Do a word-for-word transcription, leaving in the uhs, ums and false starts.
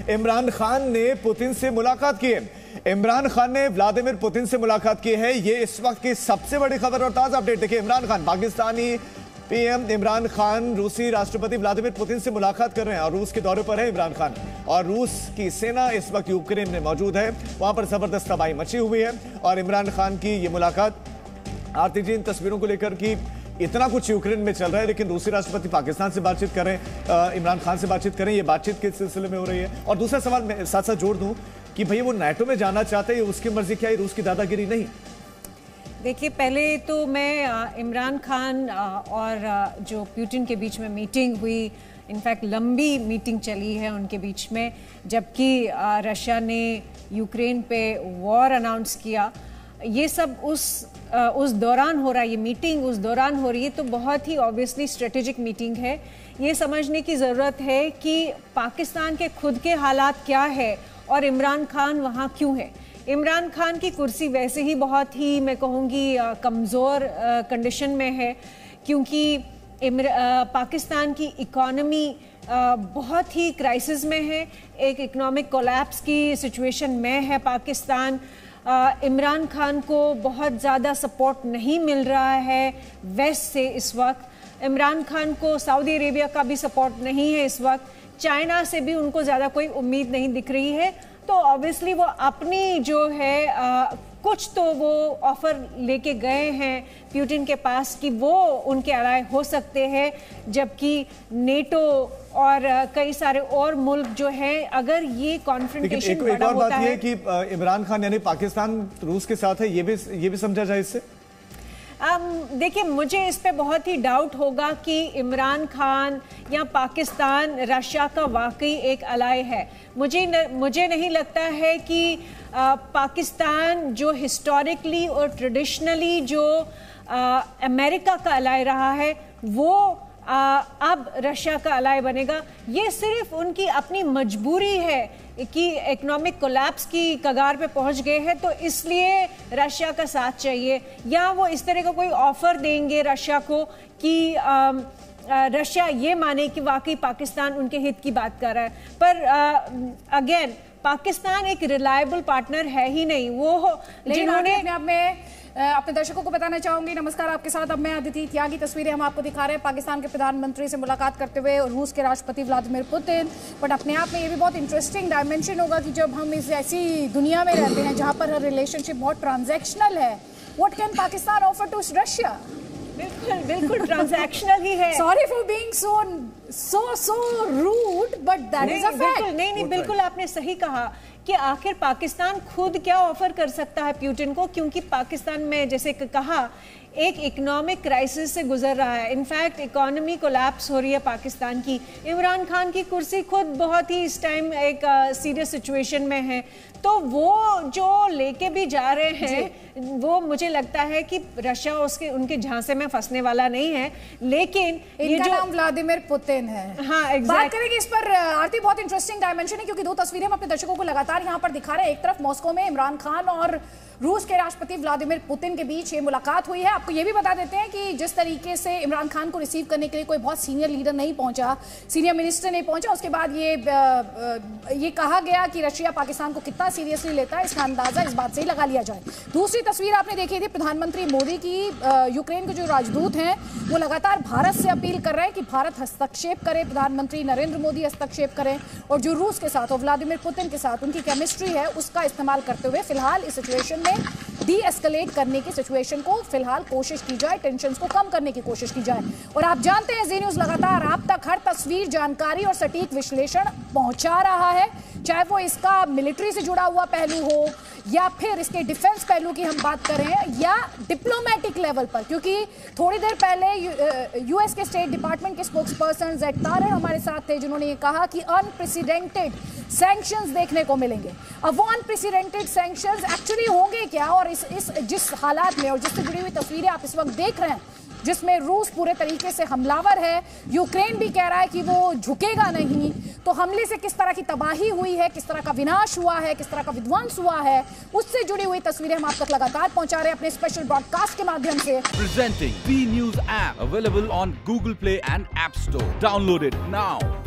इमरान खान ने पुतिन से मुलाकात की है। इमरान खान ने व्लादिमीर पुतिन से मुलाकात की है। ये इस वक्त की सबसे बड़ी खबर और ताजा अपडेट देखिए। इमरान खान, पाकिस्तानी पीएम इमरान खान रूसी राष्ट्रपति व्लादिमीर पुतिन से मुलाकात कर रहे हैं और रूस के दौरे पर है इमरान खान। और रूस की सेना इस वक्त यूक्रेन में मौजूद है, वहां पर जबरदस्त तबाही मची हुई है। और इमरान खान की ये मुलाकात, आरती जी इन तस्वीरों को लेकर कि इतना कुछ यूक्रेन में चल रहा है, लेकिन रूसी राष्ट्रपति पाकिस्तान से बातचीत करें, इमरान खान से बातचीत करें, ये बातचीत किस सिलसिले में हो रही है? और दूसरा सवाल मैं साथ साथ जोड़ दूं कि भैया वो नाटो में जाना चाहते हैं, उसकी मर्जी क्या है, रूस की दादागिरी नहीं? देखिए, पहले तो मैं इमरान खान और जो पुतिन के बीच में मीटिंग हुई, इनफैक्ट लंबी मीटिंग चली है उनके बीच में, जबकि रशिया ने यूक्रेन पे वॉर अनाउंस किया, ये सब उस उस दौरान हो रहा है, ये मीटिंग उस दौरान हो रही है, तो बहुत ही ऑब्वियसली स्ट्रेटेजिक मीटिंग है। ये समझने की ज़रूरत है कि पाकिस्तान के खुद के हालात क्या है और इमरान खान वहाँ क्यों है। इमरान खान की कुर्सी वैसे ही बहुत ही, मैं कहूँगी, कमज़ोर कंडीशन में है, क्योंकि पाकिस्तान की इकॉनमी बहुत ही क्राइसिस में है, एक इकोनॉमिक कोलैप्स की सिचुएशन में है पाकिस्तान। इमरान खान को बहुत ज़्यादा सपोर्ट नहीं मिल रहा है वेस्ट से इस वक्त। इमरान खान को सऊदी अरेबिया का भी सपोर्ट नहीं है इस वक्त, चाइना से भी उनको ज़्यादा कोई उम्मीद नहीं दिख रही है। तो ऑब्वियसली वो अपनी जो है आ, कुछ तो वो ऑफर लेके गए हैं पुतिन के पास कि वो उनके अलाय हो सकते हैं, जबकि नेटो और कई सारे और मुल्क जो हैं, अगर ये कॉन्फ्रंटेशन एक, एक और बात ये है कि इमरान खान यानी पाकिस्तान रूस के साथ है, ये भी ये भी समझा जाए इससे? Um, देखिए, मुझे इस पे बहुत ही डाउट होगा कि इमरान खान या पाकिस्तान रशिया का वाकई एक अलाय है। मुझे न, मुझे नहीं लगता है कि आ, पाकिस्तान जो हिस्टोरिकली और ट्रेडिशनली जो आ, अमेरिका का अलाय रहा है, वो आ, अब रशिया का अलाय बनेगा। ये सिर्फ उनकी अपनी मजबूरी है कि इकोनॉमिक कोलैप्स की कगार पे पहुंच गए हैं, तो इसलिए रशिया का साथ चाहिए, या वो इस तरह का कोई ऑफर देंगे रशिया को कि रशिया ये माने कि वाकई पाकिस्तान उनके हित की बात कर रहा है। पर अगेन, पाकिस्तान एक रिलायबल पार्टनर है ही नहीं। वो जिन्होंने अपने आप में अपने दर्शकों को बताना चाहूंगी, नमस्कार, आपके साथ अब मैं अदिति त्यागी। तस्वीरें हम आपको दिखा रहे हैं पाकिस्तान के प्रधानमंत्री से मुलाकात करते हुए और रूस के राष्ट्रपति व्लादिमीर पुतिन। बट अपने आप में ये भी बहुत इंटरेस्टिंग डायमेंशन होगा कि जब हम इस ऐसी दुनिया में रहते हैं जहां पर रिलेशनशिप बहुत ट्रांजैक्शनल है, what can Pakistan offer to Russia? बिल्कुल बिल्कुल ट्रांजैक्शनल ही है। Sorry for being so so so rude, but that is a fact. नहीं नहीं, बिल्कुल आपने सही कहा कि आखिर पाकिस्तान खुद क्या ऑफर कर सकता है पुतिन को, क्योंकि पाकिस्तान में, जैसे कहा, एक इकोनॉमिक क्राइसिस से गुजर रहा है। इनफैक्ट इकोनॉमी कोलैप्स हो रही है पाकिस्तान की। इमरान खान की कुर्सी खुद बहुत ही इस टाइम एक सीरियस सिचुएशन में है, तो वो जो लेके भी जा रहे हैं, वो मुझे लगता है कि रशिया उसके उनके झांसे में फंसने वाला नहीं है। लेकिन ये जो नाम व्लादिमीर पुतिन है, हाँ exactly। बात करेंगे इस पर। आरती, बहुत इंटरेस्टिंग डायमेंशन है, क्योंकि दो तस्वीरें हम अपने दर्शकों को लगातार यहाँ पर दिखा रहे हैं। एक तरफ मॉस्को में इमरान खान और रूस के राष्ट्रपति व्लादिमीर पुतिन के बीच ये मुलाकात हुई है। आपको ये भी बता देते हैं कि जिस तरीके से इमरान खान को रिसीव करने के लिए कोई बहुत सीनियर लीडर नहीं पहुंचा, सीनियर मिनिस्टर नहीं पहुंचा, उसके बाद ये ये कहा गया कि रशिया पाकिस्तान को कितना सीरियसली लेता है, इसका अंदाजा इस बात से ही लगा लिया जाए। दूसरी तस्वीर आपने देखी थी प्रधानमंत्री मोदी की। यूक्रेन के जो राजदूत हैं वो लगातार भारत से अपील कर रहे हैं कि भारत हस्तक्षेप करे, प्रधानमंत्री नरेंद्र मोदी हस्तक्षेप करें, और जो रूस के साथ और व्लादिमीर पुतिन के साथ उनकी केमिस्ट्री है उसका इस्तेमाल करते हुए फिलहाल इस सिचुएशन में डी एस्केलेट करने की सिचुएशन को फिलहाल कोशिश की जाए, टेंशंस को कम करने की कोशिश की जाए। और आप जानते हैं, जी न्यूज़ लगातार आप तक हर तस्वीर, जानकारी और सटीक विश्लेषण पहुंचा रहा है, चाहे वो इसका मिलिट्री से जुड़ा हुआ पहलू हो या फिर इसके डिफेंस पहलू की हम बात करें या डिप्लोमेटिक लेवल पर, क्योंकि थोड़ी देर पहले यूएस के स्टेट डिपार्टमेंट के स्पोक्स पर्सन जेड तारर हमारे साथ थे, जिन्होंने ये कहा कि अनप्रेसिडेंटेड सैंक्शंस देखने को मिलेंगे। अब वो अनप्रेसिडेंटेड सैंक्शंस एक्चुअली होंगे क्या, और इस इस जिस हालात में और जिससे जुड़ी हुई तस्वीरें आप इस वक्त देख रहे हैं, जिसमें रूस पूरे तरीके से हमलावर है, यूक्रेन भी कह रहा है कि वो झुकेगा नहीं, तो हमले से किस तरह की तबाही हुई है, किस तरह का विनाश हुआ है, किस तरह का विध्वंस हुआ है, उससे जुड़ी हुई तस्वीरें हम आप तक लगातार पहुंचा रहे हैं अपने स्पेशल ब्रॉडकास्ट के माध्यम से। Presenting V news app available on Google play and app store. Download it now.